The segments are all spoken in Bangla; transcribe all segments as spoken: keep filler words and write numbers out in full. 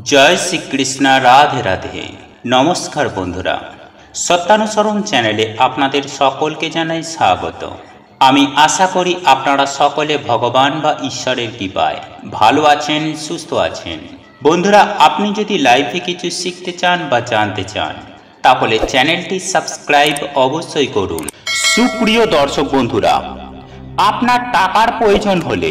জয় শ্রীকৃষ্ণ, রাধে রাধে। নমস্কার বন্ধুরা, সত্যানুসরণ চ্যানেলে আপনাদের সকলকে জানাই স্বাগত। আমি আশা করি আপনারা সকলে ভগবান বা ঈশ্বরের কৃপায় ভালো আছেন, সুস্থ আছেন। বন্ধুরা, আপনি যদি লাইভে কিছু শিখতে চান বা জানতে চান তাহলে চ্যানেলটি সাবস্ক্রাইব অবশ্যই করুন। সুপ্রিয় দর্শক বন্ধুরা, আপনার টাকার প্রয়োজন হলে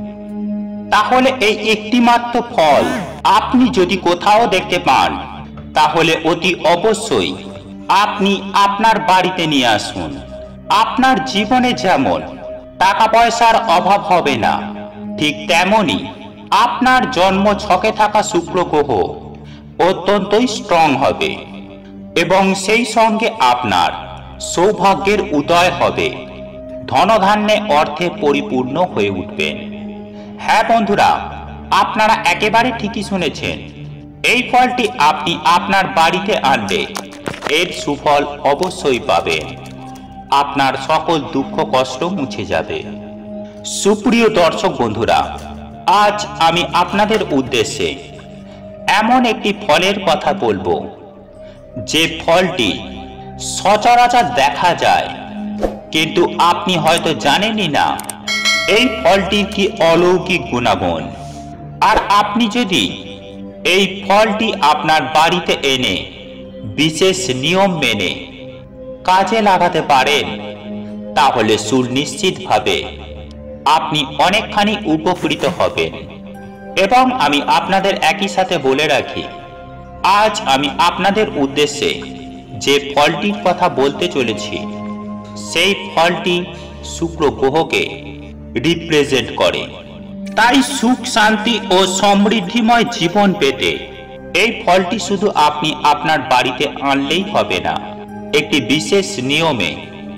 তাহলে এই একটি মাত্র ফল আপনি যদি কোথাও দেখতে পান তাহলে অতি অবশ্যই আপনি আপনার বাড়িতে নিয়ে আসুন। আপনার জীবনে যেমন টাকা পয়সার অভাব হবে না, ঠিক তেমনি আপনার জন্ম ছকে থাকা শুক্র গ্রহ অত্যন্তই স্ট্রং হবে এবং সেই সঙ্গে আপনার সৌভাগ্যের উদয় হবে, ধনধান্যে অর্থে পরিপূর্ণ হয়ে উঠবেন। হ্যাঁ বন্ধুরা, আপনারা একেবারে ঠিকই শুনেছেন। এই ফলটি আপনি আপনার বাড়িতে আনলে এর সুফল অবশ্যই পাবেন। আপনার সকল দুঃখ কষ্ট মুছে যাবে। সুপ্রিয় দর্শক বন্ধুরা, আজ আমি আপনাদের উদ্দেশ্যে এমন একটি ফলের কথা বলবো যে ফলটি সচরাচর দেখা যায়, কিন্তু আপনি হয়তো জানেনই না এই ফলটির কি অলৌকিক গুণাগুণ। আর আপনি যদি এই ফলটি আপনার বাড়িতে এনে বিশেষ নিয়ম মেনে কাজে লাগাতে পারেন তাহলে সুনিশ্চিতভাবে আপনি অনেকখানি উপকৃত হবেন। এবং আমি আপনাদের একই সাথে বলে রাখি, আজ আমি আপনাদের উদ্দেশ্যে যে ফলটির কথা বলতে চলেছি সেই ফলটি শুক্র গ্রহকে রিপ্রেজেন্ট করে। তাই সুখ, শান্তি ও সমৃদ্ধিময় জীবন পেতে এই ফলটি শুধু আপনি আপনার বাড়িতে আনলেই হবে না, একটি বিশেষ নিয়মে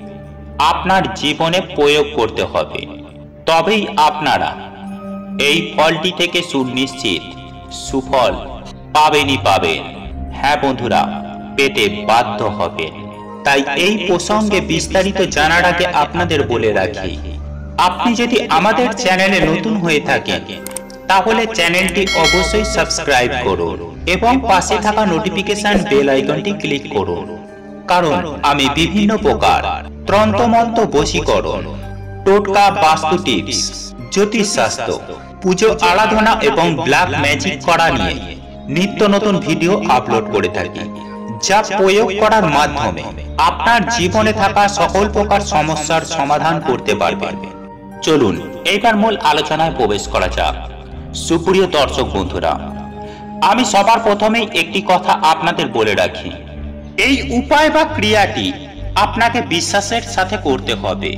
আপনার জীবনে প্রয়োগ করতে হবে। তবেই আপনারা এই ফলটি থেকে সুনিশ্চিত সুফল পাবেনই পাবেন। হ্যাঁ বন্ধুরা, পেতে বাধ্য হবেন। তাই এই প্রসঙ্গে বিস্তারিত জানার আগে আপনাদের বলে রাখি, আপনি যদি আমাদের চ্যানেলে নতুন হয়ে থাকেন তাহলে চ্যানেলটি অবশ্যই সাবস্ক্রাইব করুন এবং পাশে থাকা নোটিফিকেশন বেল আইকনটি ক্লিক করুন, কারণ আমি বিভিন্ন প্রকার তন্ত্রমন্ত্র, বশীকরণ, টোটকা, বাস্তু টিপস, জ্যোতিষশাস্ত্র, পুজো আরাধনা এবং ব্ল্যাক ম্যাজিক করা নিয়ে নিত্য নতুন ভিডিও আপলোড করে থাকি, যা প্রয়োগ করার মাধ্যমে আপনার জীবনে থাকা সকল প্রকার সমস্যার সমাধান করতে পারবেন। চলুন এইবার মূল আলোচনায় প্রবেশ করা যাক। সুপ্রিয় দর্শক বন্ধুরা, আমি সবার প্রথমেই একটি কথা আপনাদের বলে রাখি, এই উপায় বা ক্রিয়াটি আপনাকে বিশ্বাসের সাথে করতে হবে।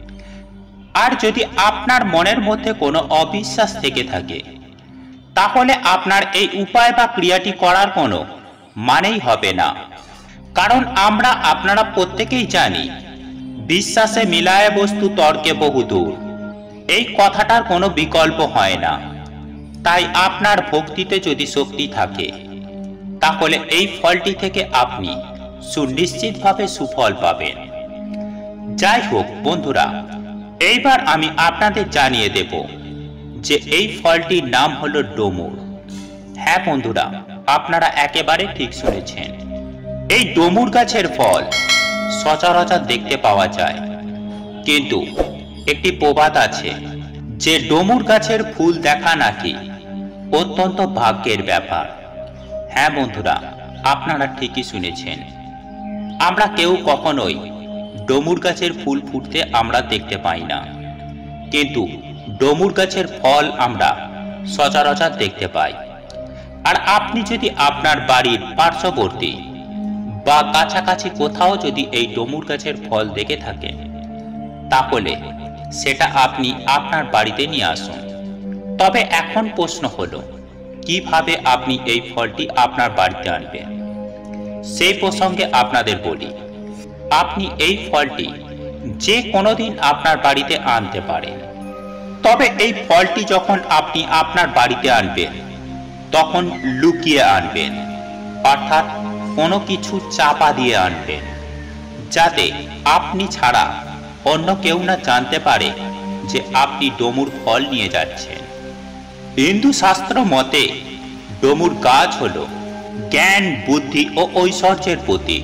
আর যদি আপনার মনের মধ্যে কোনো অবিশ্বাস থেকে থাকে তাহলে আপনার এই উপায় বা ক্রিয়াটি করার কোনো মানেই হবে না। কারণ আমরা আপনারা প্রত্যেকেই জানি, বিশ্বাসে মিলায় বস্তু তর্কে বহুদূর, এই কথাটার কোনো বিকল্প হয় না। তাই আপনার ভক্তিতে যদি শক্তি থাকে তাহলে এই ফলটি থেকে আপনি সুনিশ্চিতভাবে সুফল পাবেন। যাই হোক বন্ধুরা, এইবার আমি আপনাদের জানিয়ে দেব যে এই ফলটির নাম হলো ডমুর। হ্যাঁ বন্ধুরা, আপনারা একেবারে ঠিক শুনেছেন। এই ডমুর গাছের ফল সচরাচর দেখতে পাওয়া যায়, কিন্তু একটি প্রবাদ আছে যে ডমুর গাছের ফুল দেখা নাকি অত্যন্ত ভাগ্যের ব্যাপার। হ্যাঁ বন্ধুরা, আপনারা ঠিকই শুনেছেন। আমরা কেউ কখনোই ডমুর গাছের ফুল ফুটতে আমরা দেখতে পাই না, কিন্তু ডমুর গাছের ফল আমরা সচরাচর দেখতে পাই। আর আপনি যদি আপনার বাড়ির পার্শ্ববর্তী বা কাছাকাছি কোথাও যদি এই ডমুর গাছের ফল দেখে থাকেন তাহলে সেটা আপনি আপনার বাড়িতে নিয়ে আসুন। তবে এখন প্রশ্ন হলো, কিভাবে আপনি এই ফলটি আপনার বাড়িতে আনবেন? সেই প্রসঙ্গে আপনাদের বলি, আপনি এই ফলটি যে কোনো দিন আপনার বাড়িতে আনতে পারেন। তবে এই ফলটি যখন আপনি আপনার বাড়িতে আনবেন তখন লুকিয়ে আনবেন, অর্থাৎ কোনো কিছু চাপা দিয়ে আনবেন, যাতে আপনি ছাড়া অন্য কেউ না জানতে পারে যে আপনি ডমুর ফল নিয়ে যাচ্ছেন। হিন্দু শাস্ত্র মতে ডমুর গাছ হলো জ্ঞান, বুদ্ধি ও ঐশ্বর্যের প্রতীক,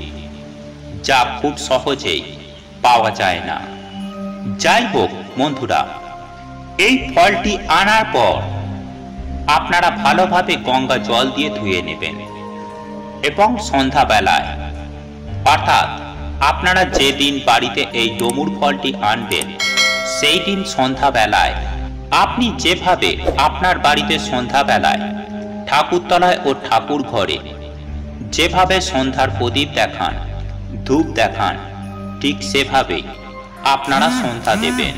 যা খুব সহজেই পাওয়া যায় না। যাই হোক বন্ধুরা, এই ফলটি আনার পর আপনারা ভালোভাবে গঙ্গা জল দিয়ে ধুয়ে নেবেন এবং সন্ধ্যাবেলায়, অর্থাৎ আপনারা যেদিন বাড়িতে এই ডমুর ফলটি আনবেন সেই দিন সন্ধ্যাবেলায় আপনি যেভাবে আপনার বাড়িতে সন্ধ্যাবেলায় ঠাকুরতলায় ও ঠাকুর ঘরে যেভাবে সন্ধ্যার প্রদীপ দেখান, ধূপ দেখান, ঠিক সেভাবেই আপনারা সন্ধ্যা দেবেন,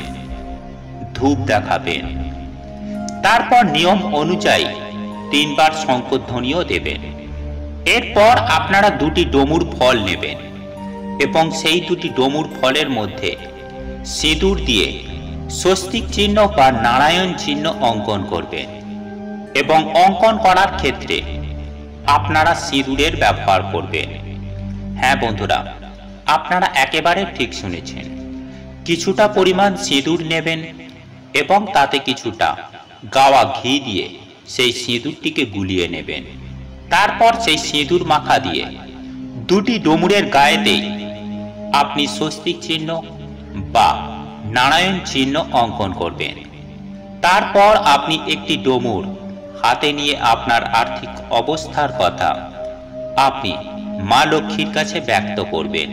ধূপ দেখাবেন। তারপর নিয়ম অনুযায়ী তিনবার শঙ্খধ্বনিও দেবেন। এরপর আপনারা দুটি ডমুর ফল নেবেন এবং সেই দুটি ডমুর ফলের মধ্যে সিঁদুর দিয়ে স্বস্তিক চিহ্ন বা নারায়ণ চিহ্ন অঙ্কন করবেন এবং অঙ্কন করার ক্ষেত্রে আপনারা সিঁদুরের ব্যবহার করবেন। হ্যাঁ বন্ধুরা, আপনারা একেবারে ঠিক শুনেছেন। কিছুটা পরিমাণ সিঁদুর নেবেন এবং তাতে কিছুটা গাওয়া ঘি দিয়ে সেই সিঁদুরটিকে গুলিয়ে নেবেন। তারপর সেই সিঁদুর মাখা দিয়ে দুটি ডমুরের গায়েতেই আপনি স্বস্তিক চিহ্ন বা নারায়ণ চিহ্ন অঙ্কন করবেন। তারপর আপনি একটি ডমুর হাতে নিয়ে আপনার আর্থিক অবস্থার কথা আপনি মা লক্ষ্মীর কাছে ব্যক্ত করবেন।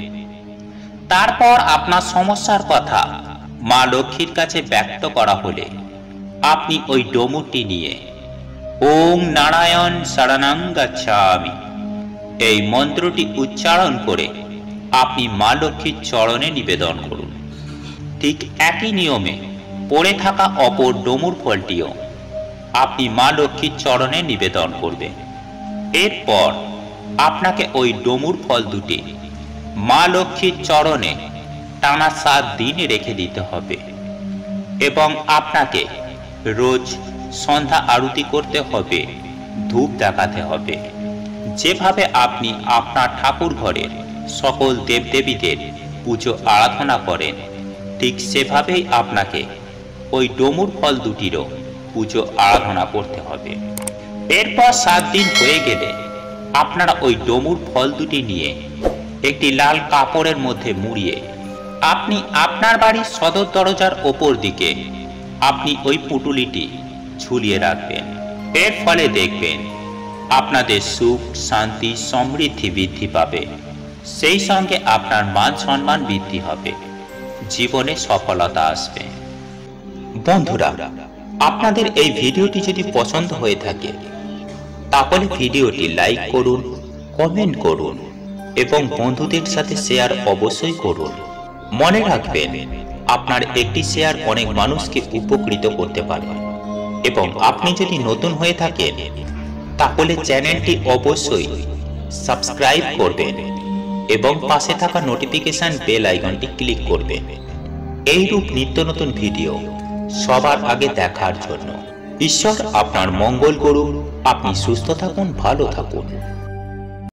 তারপর আপনার সমস্যার কথা মা লক্ষ্মীর কাছে ব্যক্ত করা হলে আপনি ওই ডমুরটি নিয়ে ওম নারায়ণ শরণং গচ্ছামি এই মন্ত্রটি উচ্চারণ করে আপনি মা লক্ষ্মীর চরণে নিবেদন করুন। ঠিক একই নিয়মে পড়ে থাকা অপর ডমুর ফলটিও আপনি মা লক্ষ্মীর চরণে নিবেদন করবেন। এরপর আপনাকে ওই ডমুর ফল দুটি মা লক্ষ্মীর চরণে টানা সাত দিন রেখে দিতে হবে এবং আপনাকে রোজ সন্ধ্যা আরতি করতে হবে, ধূপ দেখাতে হবে। যেভাবে আপনি আপনার ঠাকুর ঘরের সকল দেবদেবীদের পুজো আরাধনা করেন, ঠিক সেভাবেই আপনাকে ওই ডমুর ফল দুটিরও পুজো আরাধনা করতে হবে। এরপর সাত দিন হয়ে গেলে আপনারা ওই ডমুর ফল দুটি নিয়ে একটি লাল কাপড়ের মধ্যে মুড়িয়ে আপনি আপনার বাড়ির সদর দরজার ওপর দিকে আপনি ওই পুটুলিটি ঝুলিয়ে রাখবেন। এর ফলে দেখবেন আপনাদের সুখ, শান্তি, সমৃদ্ধি বৃদ্ধি পাবে, সেই সঙ্গে আপনার মান সম্মান বৃদ্ধি হবে, জীবনে সফলতা আসবে। বন্ধুরা, আপনাদের এই ভিডিওটি যদি পছন্দ হয়ে থাকে তাহলে ভিডিওটি লাইক করুন, কমেন্ট করুন এবং বন্ধুদের সাথে শেয়ার অবশ্যই করুন। মনে রাখবেন, আপনার একটি শেয়ার অনেক মানুষকে উপকৃত করতে পারে এবং আপনি যদি নতুন হয়ে থাকেন তাহলে চ্যানেলটি অবশ্যই সাবস্ক্রাইব করবেন এবং পাশে থাকা নোটিফিকেশন বেল আইকনটি ক্লিক করবেন এইরূপ নিত্য নতুন ভিডিও সবার আগে দেখার জন্য। ঈশ্বর আপনার মঙ্গল করুন। আপনি সুস্থ থাকুন, ভালো থাকুন।